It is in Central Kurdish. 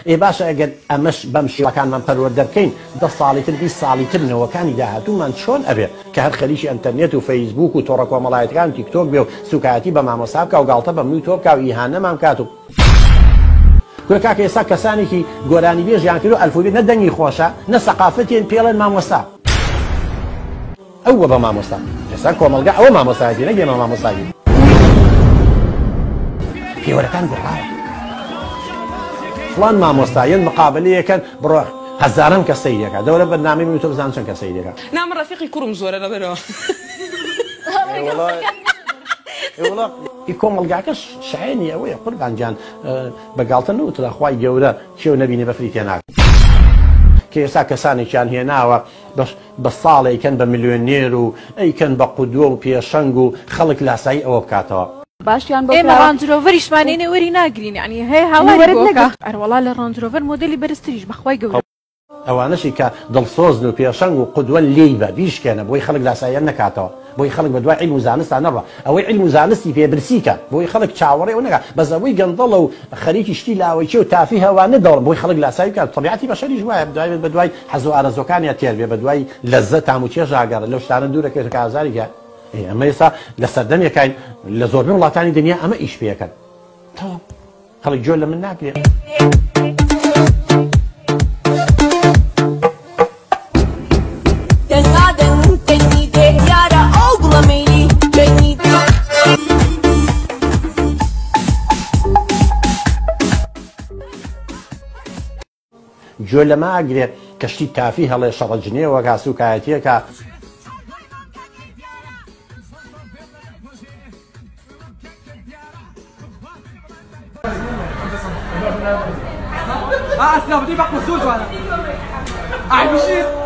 ئێ باشە ئەگەر ئەمەش بەم شێوەکانمان پەروەردە بکەین 10 ساڵی تر 20 ساڵی تر نەوەکانی داهاتوومان چۆن ئەبێ کە هەر خەریکی ئەنتەرنێت و فەیسبوک و تۆڕە کۆمەڵایەتەکان تیکتۆک بێ و سوکایەتی بە مامۆستا بکە و گاڵتە بە منی تۆ بکە و ئیهانەمان بکات و کوێ کاکە ئێستا کەسانێکی گۆرانی بێژیان کرد و ئەلفوبێت نە دەنگی خۆشە نە سەقافەتێن پێڵێن مامۆستا ئەوە بە مامۆستا ئێستا کۆمەڵگا ئەوە مامۆستایەتی نەگەێمە مامۆستایی پێوەرەکان گۆڕاوە فڵان مامۆستایەن مقابلەیەکەن بڕۆ هەزاران کە سەیرەکە دەورە بەرنامەی من و تۆ بزان چەند کە سەیرەکە نام ڕەفیقی کوڕم زۆرە لەبەرەوە کۆمەڵگاکەش شایەنی ئەوەیە قوربان گیان بەگاڵتە نەوترا خوای گەورە کێو نەبینێ بەفری تێناکە کە ئێستا کەسانێکیان هێناوە بە ساڵێکەن بە میلیۆنێر و ئەیکەن بە قودووە و پێشەنگ و خەڵک لاسایی ئەوە بکاتەوە باشیان بۆ ئێمە ڕانجرۆڤەریشمانێنێ وەری ناگرین ینی هەیە هاواری بۆکە ئەروەڵا لە ڕانجرۆڤەر مۆدەلی بەرزتریش بەخوای گەورە ئەوانەشی کە دڵسۆزن و پێشەنگ و قودوە لێی بە بیشکێنە بۆی خەڵک لاساییان نەکاتەوە بۆی خەڵک بە دوای عیلم و زانستان نەڕە ئەوەی عیلم و زانستی پێبرسیکە بۆی خەڵک چاوەڕێ و نەکات بەس ئەوەی گەندەڵە و خەریکی شتی لاوەیکی و تافی هەوا نەدەڵ بۆی خەڵک لاسایی بکات طبیعەتی بەشەریش وایە بە دوای حەز و ئارەزوەکانیان تێر بێ بە دوای لەززە تام و چێژ ئاگەڕێ لەو شتانە دوورەکەوێت کە ئازاریکە ئەمە ئێستا لە سەردەمێکین لە زۆربەی وڵاتانی دنیا ئەمە ئیش پێەکەن خەڵک جۆر لە من ناکرێت جۆ لەمە ئاگرێت کەشتی تافی هەڵێ شەڕەجنێەوە کا سوکایەتیەکە أسلم بدي بقى مسؤول وأنا. أي بشير.